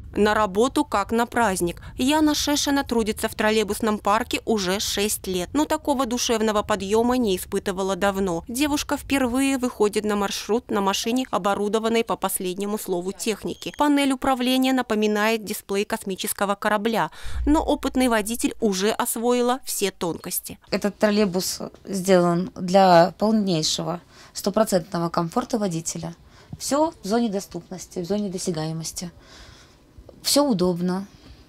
На работу как на праздник. Яна Шешина трудится в троллейбусном парке уже 6 лет. Но такого душевного подъема не испытывала давно. Девушка впервые выходит на маршрут на машине, оборудованной по последнему слову техники. Панель управления напоминает дисплей космического корабля. Но опытный водитель уже освоила все тонкости. Этот троллейбус сделан для полнейшего, стопроцентного комфорта водителя. Все в зоне доступности, в зоне досягаемости. Все удобно.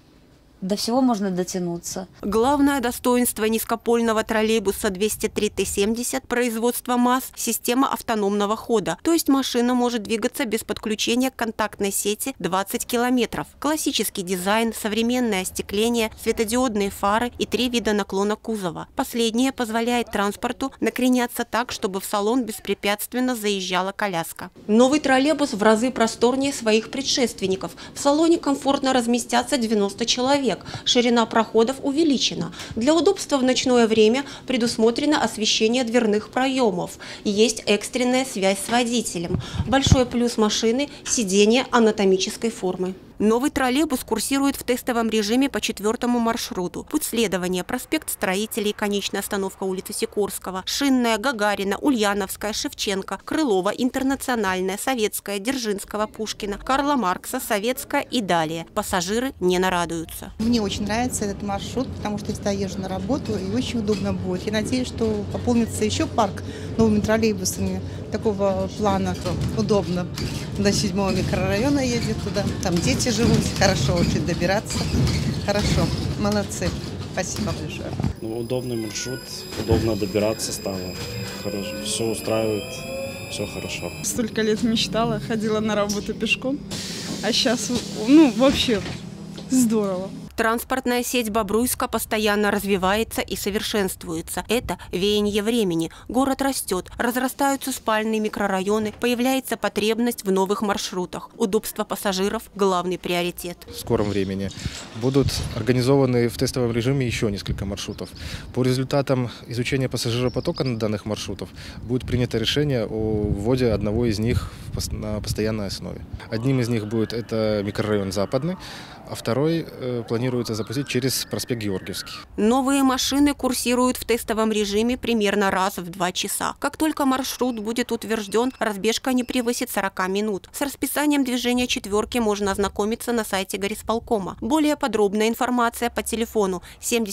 До всего можно дотянуться. Главное достоинство низкопольного троллейбуса 203 Т-70 производства МАЗ – система автономного хода. То есть машина может двигаться без подключения к контактной сети 20 километров. Классический дизайн, современное остекление, светодиодные фары и 3 вида наклона кузова. Последнее позволяет транспорту накреняться так, чтобы в салон беспрепятственно заезжала коляска. Новый троллейбус в разы просторнее своих предшественников. В салоне комфортно разместятся 90 человек. Ширина проходов увеличена. Для удобства в ночное время предусмотрено освещение дверных проемов. Есть экстренная связь с водителем. Большой плюс машины – сиденье анатомической формы. Новый троллейбус курсирует в тестовом режиме по 4-му маршруту. Путь следования – проспект Строителей, конечная остановка улицы Сикорского, Шинная, Гагарина, Ульяновская, Шевченко, Крылова, Интернациональная, Советская, Дзержинского, Пушкина, Карла Маркса, Советская и далее. Пассажиры не нарадуются. Мне очень нравится этот маршрут, потому что я всегда езжу на работу и очень удобно будет. Я надеюсь, что пополнится еще парк новыми троллейбусами такого плана. Удобно. До 7-го микрорайона ездит туда. Там дети живут. Хорошо очень добираться. Хорошо. Молодцы. Спасибо большое. Удобный маршрут. Удобно добираться стало. Хорошо. Все устраивает. Все хорошо. Столько лет мечтала, ходила на работу пешком. А сейчас, вообще здорово. Транспортная сеть Бобруйска постоянно развивается и совершенствуется. Это веяние времени. Город растет, разрастаются спальные микрорайоны, появляется потребность в новых маршрутах. Удобство пассажиров – главный приоритет. В скором времени будут организованы в тестовом режиме еще несколько маршрутов. По результатам изучения пассажиропотока на данных маршрутах будет принято решение о вводе одного из них на постоянной основе. Одним из них будет это микрорайон Западный, а второй планируется запустить через проспект Георгиевский. Новые машины курсируют в тестовом режиме примерно раз в 2 часа. Как только маршрут будет утвержден, разбежка не превысит 40 минут. С расписанием движения четверки можно ознакомиться на сайте горисполкома. Более подробная информация по телефону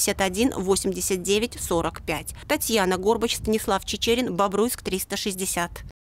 71 89 45. Татьяна Горбач, Станислав Чечерин, Бобруйск 360.